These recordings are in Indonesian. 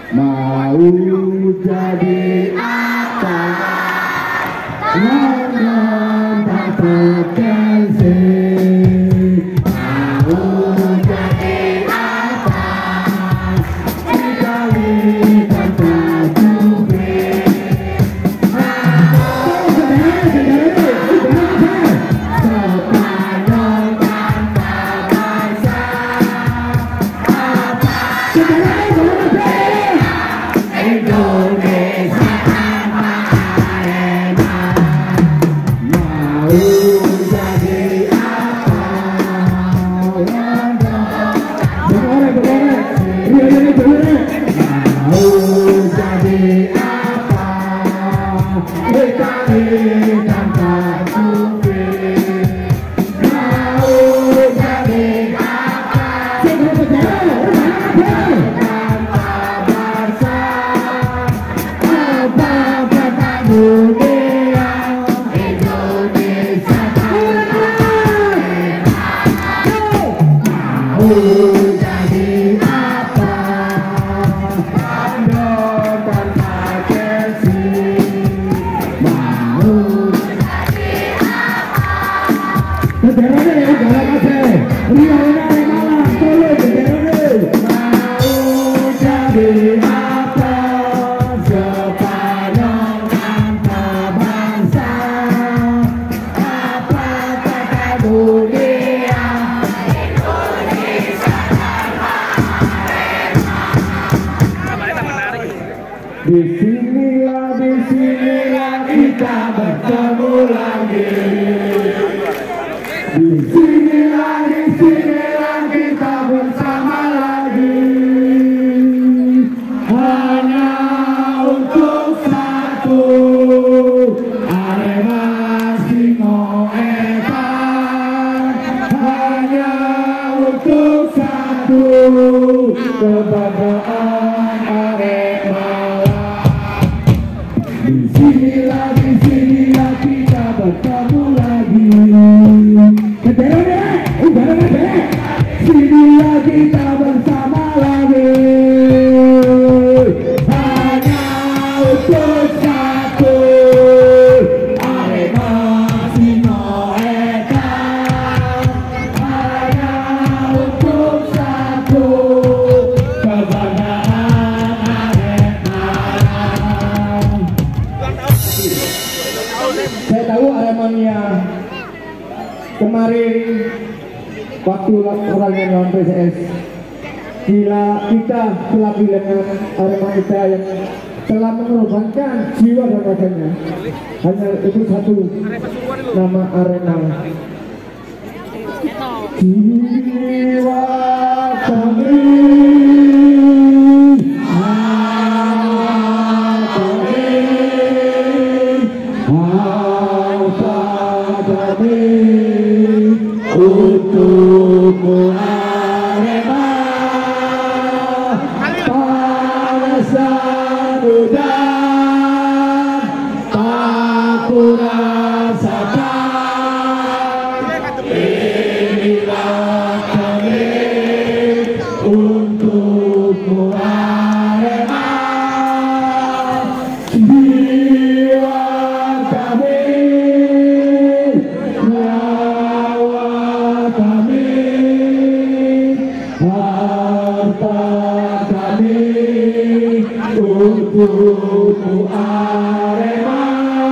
mau jadi apa? London tak berkasih. Mau jadi apa? Sekali kata jubir. Sepanjang tanpa bangsa. Indonesia mau jadi apa? Mau jadi apa? Sekali tanpa jubir. Mau jadi apa? Tanpa bangsa. Apa kata dunia? Indonesia mau jadi apa? London tanpa Chelsea. Mau jadi apa? Bendera ya, jalan aja. Rio dari Malang, Solo, bendera. Mau jadi apa? Sepanjang tanpa bangsa. Apa kata dunia? Disinilah kita bertemu lagi. Disinilah kita bersama lagi. Hanya untuk satu, Arema Singoedan. Hanya untuk satu, kebanggaan Arema. Disinilah kita bertemu lagi. Bendera sinilah kita bersama lagi. Hanya untuk satu, Arema Singoedan. Hanya untuk satu, kebanggaan Arema. Saya tahu Aremania kemarin waktu pertandingan lawan PSS, gila kita telah kehilangan Arema kita yang telah mengorbankan jiwa dan raganya. Hanya itu satu, nama Arema. Jiwa kami. Untukmu Arema, panasan udan tak ku rasakan. Inilah kami, untukmu Arema, jiwa kami. Untukmu Arema,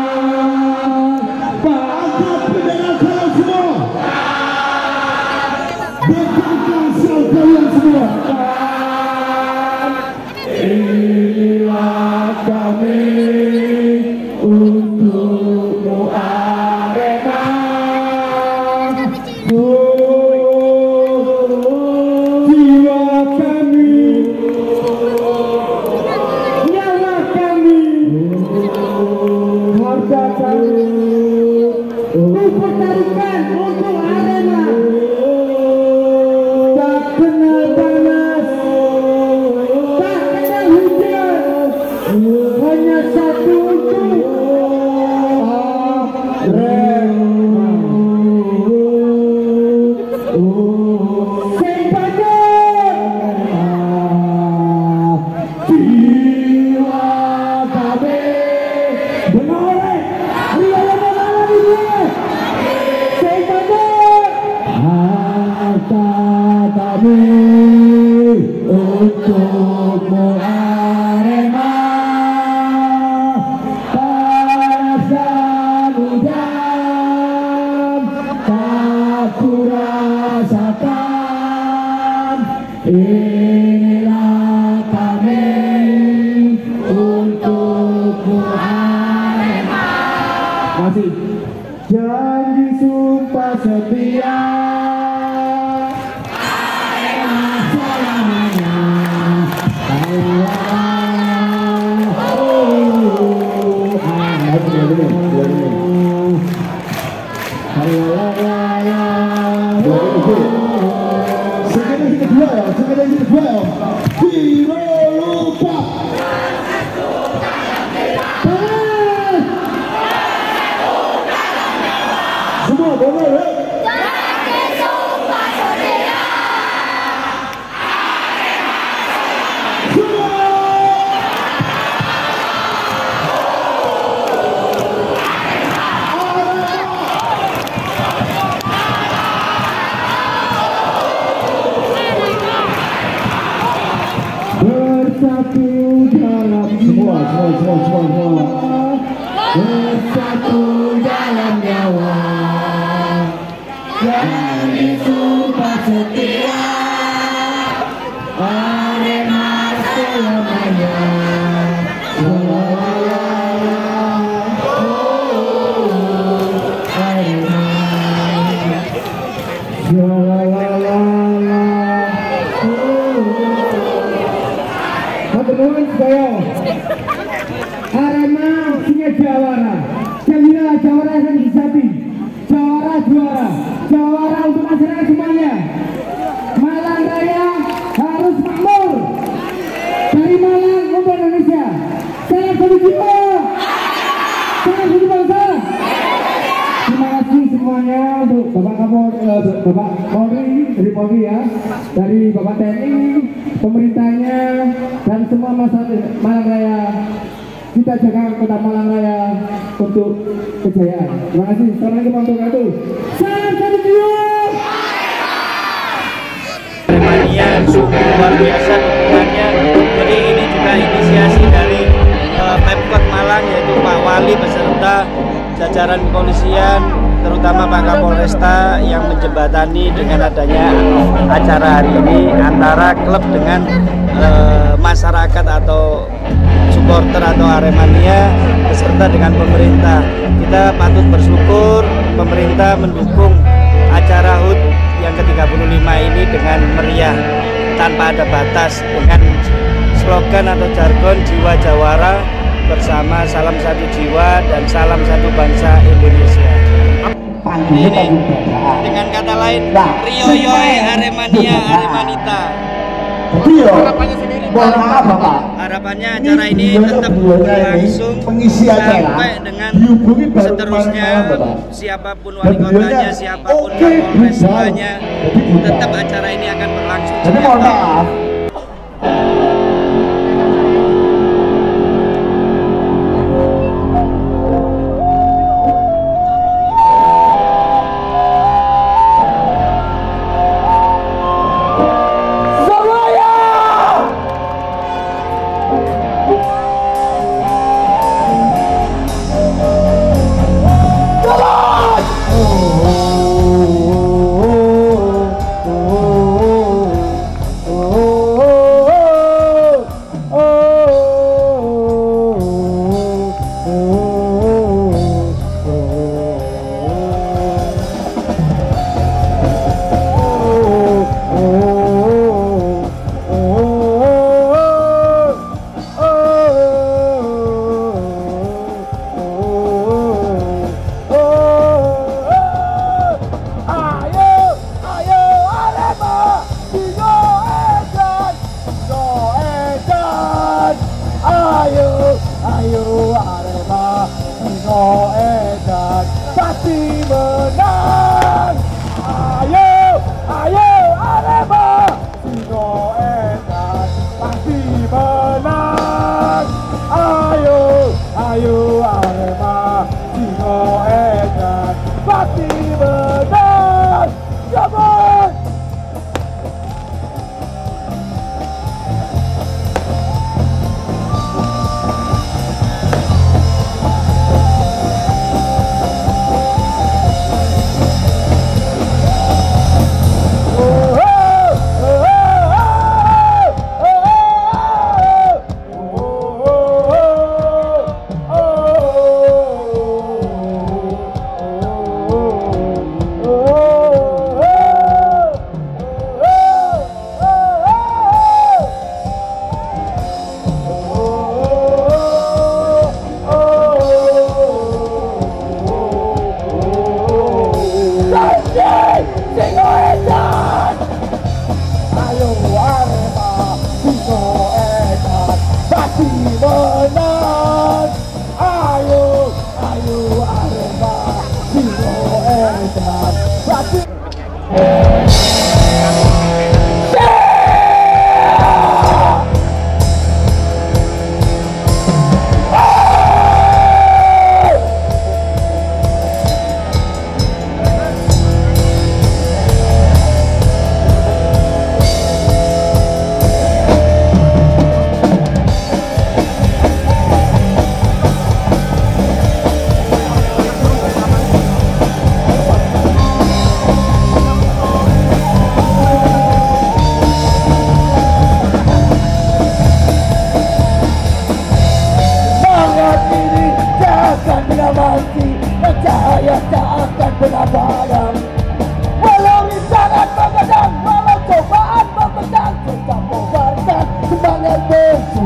angkat bendera kalian semua, bangkitkan sel kalian semua. Inilah kami, untukmu Arema. Jiwa kami, harga kami, dipertaruhkan untuk Arema. Tak kenal panas, tak kenal hujan, hanya bersatu dalam semua. bersatu dalam nyawa dan sumpah setia Arema selamanya. Arema punya jawara, jawara jawara yang disapi, jawara juara, jawara untuk masyarakat semuanya. Malang Raya harus makmur dari Malang untuk Indonesia. Salam satu jiwa, salam satu bangsa. Terima kasih semuanya untuk Bapak Polri, dari Polri ya, dari Bapak TNI, pemerintahnya, dan semua masyarakat Malang Raya. Kita jaga kota Malang Raya untuk kejayaan. Terima kasih. Assalamualaikum warahmatullahi wabarakatuh. Salam satu jiwa. Aremania sungguh luar biasa dukungannya. Jadi ini juga inisiasi dari Pemkot Malang, yaitu Pak Wali beserta jajaran kepolisian, terutama Pak Kapolresta yang menjembatani dengan adanya acara hari ini antara klub dengan masyarakat atau supporter atau Aremania beserta dengan pemerintah. Kita patut bersyukur pemerintah mendukung acara HUT yang ke-35 ini dengan meriah tanpa ada batas, dengan slogan atau jargon jiwa jawara bersama, salam satu jiwa dan salam satu bangsa Indonesia. Ini dengan kata lain Rio Yoe Aremania Aremanita. Harapannya acara ini tetap berlangsung sampai dengan seterusnya, siapapun wali kotanya, siapapun kapolrestanya, tetap acara ini akan berlangsung setiap tahun.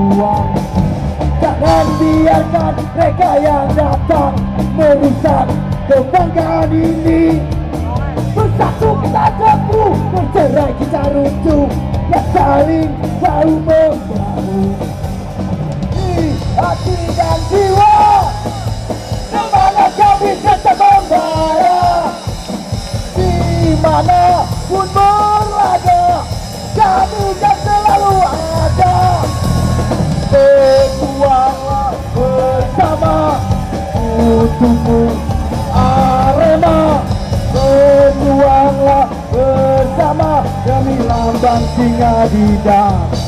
berjuang. Jangan biarkan mereka yang datang merusak kebanggaan ini. Bersatu kita teguh, bercerai kita runtuh, dan saling bahu membahu. Di hati dan jiwa, semangat kami tetap membara. Di mana pun berada, kami kan selalu ada. Berjuanglah bersama untukmu Arema. Berjuanglah bersama demi lambang Singadida.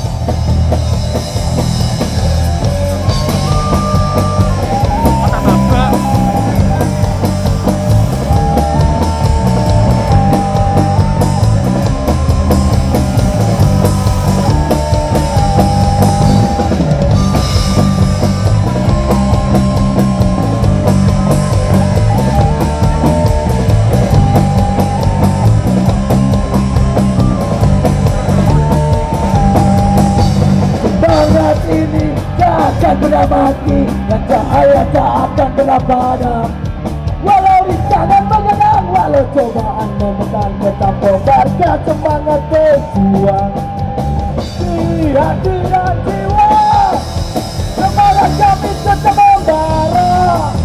Ini tak akan pernah mati, dan cahaya tak akan pernah padam. Walau rintangan mengenang, walau cobaan memegang, tetap kobarkan semangat berjuang. Di hati dan jiwa, semangat kami tetap membara.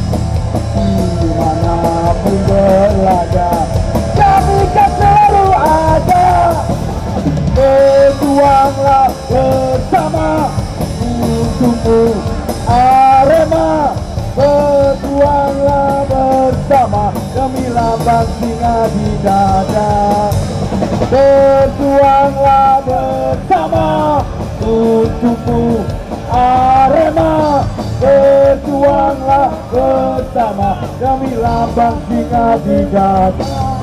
Dimanapun berada, kami kan selalu ada. Berjuanglah bersama untukmu Arema. Berjuanglah bersama demi lambang Singadida. Berjuanglah bersama untukmu Arema. Berjuanglah bersama demi lambang Singadida.